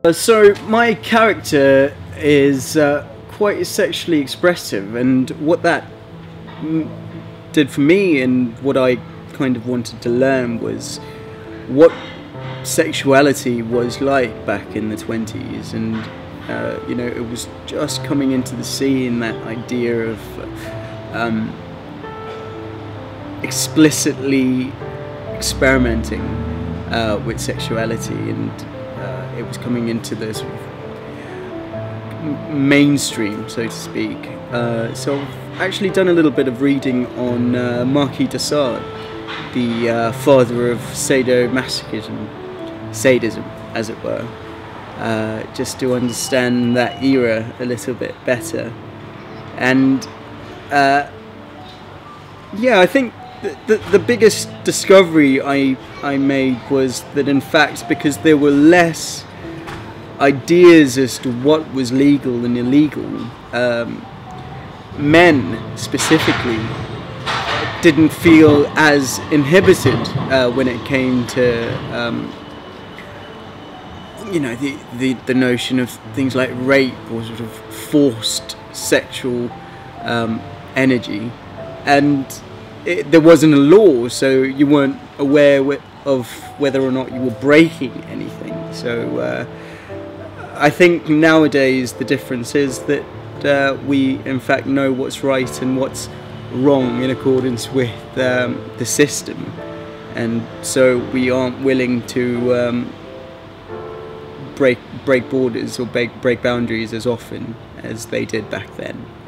So my character is quite sexually expressive, and what that did for me and what I kind of wanted to learn was what sexuality was like back in the 20s, and you know, it was just coming into the scene, that idea of explicitly experimenting with sexuality, and it was coming into the sort of mainstream, so to speak. So I've actually done a little bit of reading on Marc, the father of sadomasochism, sadism, as it were, just to understand that era a little bit better. And yeah, I think the biggest discovery I made was that, in fact, because there were less ideas as to what was legal and illegal, men specifically didn't feel as inhibited when it came to you know, the notion of things like rape or sort of forced sexual energy, and there wasn't a law, so you weren't aware of whether or not you were breaking anything. So I think nowadays the difference is that we in fact know what's right and what's wrong in accordance with the system, and so we aren't willing to break borders or break boundaries as often as they did back then.